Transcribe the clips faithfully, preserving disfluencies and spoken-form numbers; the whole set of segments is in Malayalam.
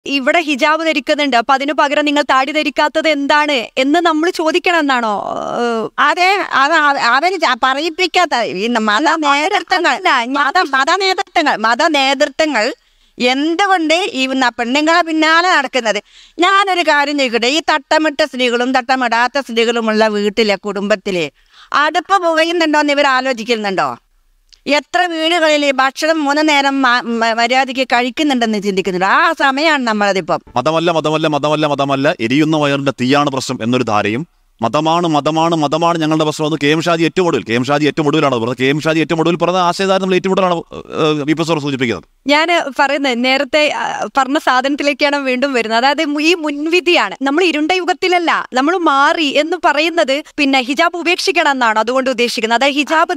ഇവിടെ ഹിജാബ് ധരിക്കുന്നുണ്ട്, അപ്പൊ അതിനു പകരം നിങ്ങൾ താടി ധരിക്കാത്തത് എന്താണ് എന്ന് നമ്മൾ ചോദിക്കണം എന്നാണോ? അതെ, അത് അവര് പറയിപ്പിക്കാത്ത മത നേതൃത്വങ്ങൾ മത മത നേതൃത്വങ്ങൾ മത നേതൃത്വങ്ങൾ എന്തുകൊണ്ട് ഈ പെണ്ണുങ്ങളെ പിന്നാലെ നടക്കുന്നത്? ഞാനൊരു കാര്യം ചോദിക്കട്ടെ, ഈ തട്ടമിട്ട സ്ത്രീകളും തട്ടമിടാത്ത സ്ത്രീകളുമുള്ള വീട്ടിലെ കുടുംബത്തില് അടുപ്പ് പുകയുന്നുണ്ടോന്ന് ഇവർ ആലോചിക്കുന്നുണ്ടോ? എത്ര വീടുകളിൽ ഭക്ഷണം മൂന്ന് നേരം മര്യാദയ്ക്ക് കഴിക്കുന്നുണ്ടെന്ന് ചിന്തിക്കുന്നുണ്ട്. ആ സമയമാണ് നമ്മളതിപ്പം. മതമല്ല മതമല്ല മതമല്ല മതമല്ല എരിയുന്ന വയറിന്റെ തീയാണ് പ്രശ്നം എന്നൊരു ധാരയും മതമാണ് മതമാണ് മതമാണ് ഞങ്ങളുടെ പ്രശ്നം എന്ന് കെ എം ഷാജി ഏറ്റവും ഒടുവിൽ കെ എം ഷാജി ഏറ്റവും ഒടുവിലാണ് പറഞ്ഞത്. കെ എം ഷാജി ഏറ്റവും ഒടുവിൽ പറഞ്ഞ ആശയധാരം നമ്മൾ ഏറ്റവും ഒടുവിലാണ് വി പി സോർ സൂചിപ്പിക്കുന്നത്. ഞാൻ പറയുന്നത് നേരത്തെ പറഞ്ഞ സാധനത്തിലേക്കാണ് വീണ്ടും വരുന്നത്. അതായത് ഈ മുൻവിധിയാണ്. നമ്മൾ ഇരുണ്ട യുഗത്തിലല്ല, നമ്മൾ മാറി എന്ന് പറയുന്നത് പിന്നെ ഹിജാബ് ഉപേക്ഷിക്കണം എന്നാണ് അതുകൊണ്ട് ഉദ്ദേശിക്കുന്നത്. അതായത് ഹിജാബ്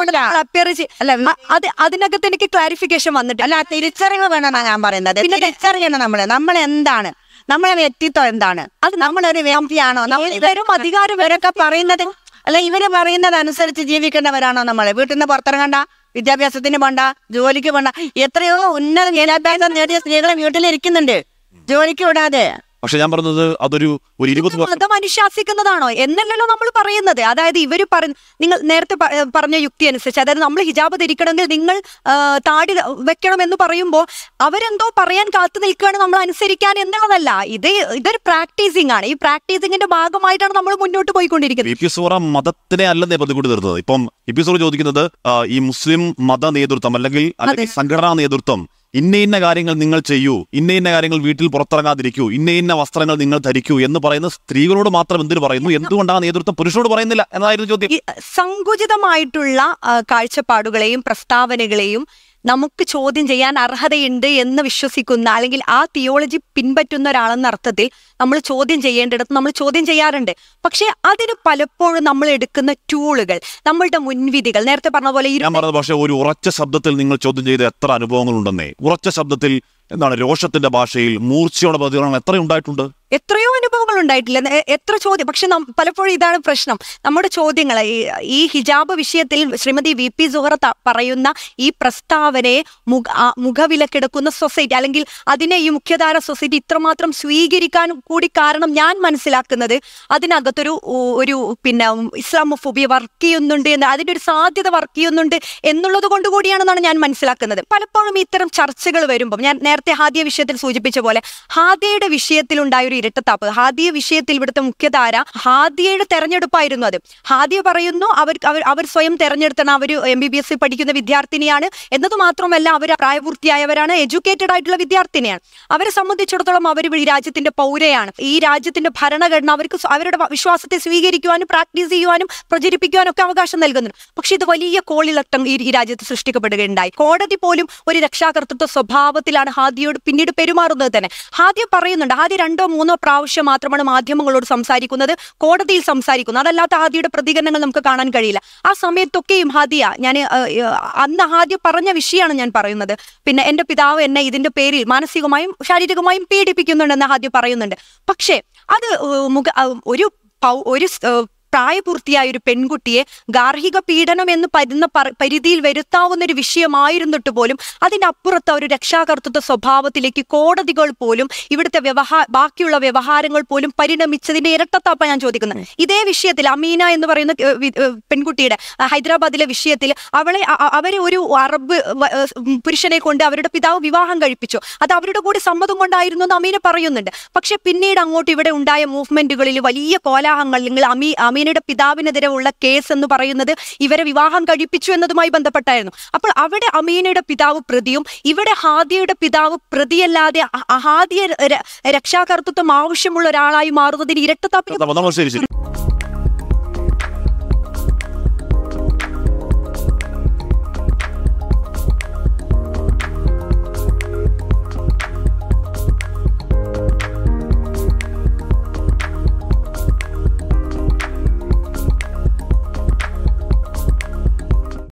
അത് അതിനകത്ത് എനിക്ക് ക്ലാരിഫിക്കേഷൻ വന്നിട്ട് അല്ല, തിരിച്ചറിവ് വേണമെന്നാണ് ഞാൻ പറയുന്നത്. പിന്നെ തിരിച്ചറിയണം നമ്മള് നമ്മൾ എന്താണ്, നമ്മളെ വ്യക്തിത്വം എന്താണ്, അത് നമ്മളൊരു വ്യക്തിയാണോ, ഇവരും അധികാരം ഇവരൊക്കെ പറയുന്നത് അല്ല ഇവര് പറയുന്നത് അനുസരിച്ച് ജീവിക്കേണ്ടവരാണോ? നമ്മള് വീട്ടിൽ നിന്ന് പുറത്തിറങ്ങണ്ട, വിദ്യാഭ്യാസത്തിന് പോണ്ട, ജോലിക്ക് പോണ്ട. എത്രയോ ഉന്നത വിദ്യാഭ്യാസം നേടിയ സ്ത്രീകളെ വീട്ടിലിരിക്കുന്നുണ്ട് ജോലിക്ക് വിടാതെ. പക്ഷെ ഞാൻ പറഞ്ഞത് അതൊരു ഒരു ഇരുപത് മതം അനുശാസിക്കുന്നതാണോ എന്നല്ലല്ലോ നമ്മൾ പറയുന്നത്. അതായത് ഇവര് പറ നിങ്ങൾ നേരത്തെ പറഞ്ഞ യുക്തി അനുസരിച്ച്, അതായത് നമ്മൾ ഹിജാബ് ധരിക്കണമെങ്കിൽ നിങ്ങൾ താടി വെക്കണം എന്ന് പറയുമ്പോൾ അവരെന്തോ പറയാൻ കാത്തു നിൽക്കുകയാണ് നമ്മൾ അനുസരിക്കാൻ എന്നുള്ളതല്ല. ഇത് ഇതൊരു പ്രാക്ടീസിംഗ് ആണ്. ഈ പ്രാക്ടീസിംഗിന്റെ ഭാഗമായിട്ടാണ് നമ്മൾ മുന്നോട്ട് പോയിക്കൊണ്ടിരിക്കുന്നത്. ഇ പി സോറ മതത്തിനെ അല്ലെന്നേ പ്രതികൂട്ടി നിർത്തുന്നത്. ഇപ്പം ഇ പി സോറ ചോദിക്കുന്നത് ഈ മുസ്ലിം മത നേതൃത്വം അല്ലെങ്കിൽ സംഘടനാ നേതൃത്വം ഇന്ന ഇന്ന കാര്യങ്ങൾ നിങ്ങൾ ചെയ്യൂ, ഇന്ന ഇന്ന കാര്യങ്ങൾ വീട്ടിൽ പുറത്തിറങ്ങാതിരിക്കൂ, ഇന്ന ഇന്ന വസ്ത്രങ്ങൾ നിങ്ങൾ ധരിക്കൂ എന്ന് പറയുന്ന സ്ത്രീകളോട് മാത്രം എന്തിനു പറയുന്നു? എന്തുകൊണ്ട് ആ നേതൃത്വം പുരുഷനോട് പറയുന്നില്ല എന്നതായിരുന്നു ചോദ്യം. സങ്കുചിതമായിട്ടുള്ള കാഴ്ചപ്പാടുകളെയും പ്രസ്താവനകളെയും നമുക്ക് ചോദ്യം ചെയ്യാൻ അർഹതയുണ്ട് എന്ന് വിശ്വസിക്കുന്ന അല്ലെങ്കിൽ ആ തിയോളജി പിൻപറ്റുന്ന ഒരാളെന്ന അർത്ഥത്തിൽ നമ്മൾ ചോദ്യം ചെയ്യേണ്ടിടത്ത് നമ്മൾ ചോദ്യം ചെയ്യാറുണ്ട്. പക്ഷെ അതിന് പലപ്പോഴും നമ്മൾ എടുക്കുന്ന ടൂളുകൾ, നമ്മളുടെ മുൻവിധികൾ, നേരത്തെ പറഞ്ഞ പോലെ ഞാൻ പറഞ്ഞത് പക്ഷേ ഒരു ഉറച്ച ശബ്ദത്തിൽ നിങ്ങൾ ചോദ്യം ചെയ്ത എത്ര അനുഭവങ്ങളുണ്ടെന്നേ. ഉറച്ച ശബ്ദത്തിൽ എന്താണ് രോഷത്തിന്റെ ഭാഷയിൽ മൂർച്ചയോടെ പ്രതികരണം എത്ര ഉണ്ടായിട്ടുണ്ട്? എത്രയോ അനുഭവങ്ങൾ ഉണ്ടായിട്ടില്ല, എത്ര ചോദ്യം. പക്ഷെ പലപ്പോഴും ഇതാണ് പ്രശ്നം, നമ്മുടെ ചോദ്യങ്ങൾ ഈ ഹിജാബ് വിഷയത്തിൽ ശ്രീമതി വി പി സുഹറ പറയുന്ന ഈ പ്രസ്താവനയെ മുഖ മുഖവിലക്കെടുക്കുന്ന സൊസൈറ്റി അല്ലെങ്കിൽ അതിനെ ഈ മുഖ്യധാര സൊസൈറ്റി ഇത്രമാത്രം സ്വീകരിക്കാൻ കൂടി കാരണം ഞാൻ മനസ്സിലാക്കുന്നത് അതിനകത്തൊരു ഒരു പിന്നെ ഇസ്ലാമോഫോബിയ വർക്ക് ചെയ്യുന്നുണ്ട് എന്ന്, അതിൻ്റെ ഒരു സാധ്യത വർക്ക് ചെയ്യുന്നുണ്ട് എന്നുള്ളത് കൊണ്ട് കൂടിയാണെന്നാണ് ഞാൻ മനസ്സിലാക്കുന്നത്. പലപ്പോഴും ഇത്തരം ചർച്ചകൾ വരുമ്പം ഞാൻ നേരത്തെ ഹാദിയ വിഷയത്തിൽ സൂചിപ്പിച്ച പോലെ ഹാദിയയുടെ വിഷയത്തിലുണ്ടായ ഒരു ഇരട്ടത്താപ്പ്, ഹാദിയ വിഷയത്തിൽ ഇവിടുത്തെ മുഖ്യധാര ഹാദിയയുടെ തെരഞ്ഞെടുപ്പായിരുന്നു. അത് ഹാദിയ പറയുന്നു അവർ അവർ സ്വയം തെരഞ്ഞെടുത്തണം, അവർ എം ബി ബി എസ് പഠിക്കുന്ന വിദ്യാർത്ഥിനിയാണ് എന്നത് മാത്രമല്ല അവർ പ്രായപൂർത്തിയായവരാണ്, എഡ്യൂക്കേറ്റഡ് ആയിട്ടുള്ള വിദ്യാർത്ഥിനിയാണ്. അവരെ സംബന്ധിച്ചിടത്തോളം അവർ ഈ രാജ്യത്തിന്റെ പൗരയാണ്. ഈ രാജ്യത്തിന്റെ ഭരണഘടന അവർക്ക് അവരുടെ വിശ്വാസത്തെ സ്വീകരിക്കുവാനും പ്രാക്ടീസ് ചെയ്യുവാനും പ്രചരിപ്പിക്കുവാനും ഒക്കെ അവകാശം നൽകുന്നുണ്ട്. പക്ഷെ ഇത് വലിയ കോളിളക്കം ഈ രാജ്യത്ത് സൃഷ്ടിക്കപ്പെടുകയുണ്ടായി. കോടതി പോലും ഒരു രക്ഷാകർതൃത്വ സ്വഭാവത്തിലാണ് ഹാദിയോട് പിന്നീട് പെരുമാറുന്നത് തന്നെ. ഹാദിയ പറയുന്നുണ്ട്, ഹാദിയ രണ്ടോ മൂന്നോ പ്രാവശ്യം മാത്രമാണ് മാധ്യമങ്ങളോട് സംസാരിക്കുന്നത്, കോടതിയിൽ സംസാരിക്കുന്നത്. അതല്ലാത്ത ഹാദിയുടെ പ്രതികരണങ്ങൾ നമുക്ക് കാണാൻ കഴിയില്ല. ആ സമയത്തൊക്കെയും ഹാദിയ, ഞാൻ അന്ന് ഹാദിയ പറഞ്ഞ വിഷയമാണ് ഞാൻ പറയുന്നത്, പിന്നെ എന്റെ പിതാവ് എന്നെ ഇതിന്റെ പേരിൽ മാനസികമായും ശാരീരികമായും പീഡിപ്പിക്കുന്നുണ്ടെന്ന് ഹാദിയ പറയുന്നുണ്ട്. പക്ഷേ അത് മുഖ ഒരു ഒരു പ്രായപൂർത്തിയായ ഒരു പെൺകുട്ടിയെ ഗാർഹിക പീഡനം എന്ന് പരുന്ന പരിധിയിൽ വരുത്താവുന്ന ഒരു വിഷയമായിരുന്നിട്ട് പോലും അതിനപ്പുറത്ത് ഒരു രക്ഷാകർതൃത്വ സ്വഭാവത്തിലേക്ക് കോടതികൾ പോലും ഇവിടുത്തെ വ്യവഹാര ബാക്കിയുള്ള വ്യവഹാരങ്ങൾ പോലും പരിണമിച്ചതിന്റെ ഇരട്ടത്താപ്പ ഞാൻ ചോദിക്കുന്നത്. ഇതേ വിഷയത്തിൽ അമീന എന്ന് പറയുന്ന പെൺകുട്ടിയുടെ ഹൈദരാബാദിലെ വിഷയത്തിൽ അവളെ അവരെ ഒരു അറബ് പുരുഷനെ കൊണ്ട് അവരുടെ പിതാവ് വിവാഹം കഴിപ്പിച്ചു. അത് അവരുടെ കൂടി സമ്മതം കൊണ്ടായിരുന്നു എന്ന് അമീന പറയുന്നുണ്ട്. പക്ഷെ പിന്നീട് അങ്ങോട്ട് ഇവിടെ ഉണ്ടായ മൂവ്മെന്റുകളിൽ വലിയ കോലാഹലങ്ങൾ, നിങ്ങൾ അമീ അമീനയുടെ പിതാവിനെതിരെ ഉള്ള കേസ് എന്ന് പറയുന്നത് ഇവരെ വിവാഹം കഴിപ്പിച്ചു എന്നതുമായി ബന്ധപ്പെട്ടായിരുന്നു. അപ്പോൾ അവിടെ അമീനയുടെ പിതാവ് പ്രതിയും ഇവിടെ ഹാദിയയുടെ പിതാവ് പ്രതിയല്ലാതെ ഹാദിയ രക്ഷാകർതൃത്വം ആവശ്യമുള്ള ഒരാളായി മാറുന്നതിന് ഇരട്ടത്താപ്പ്.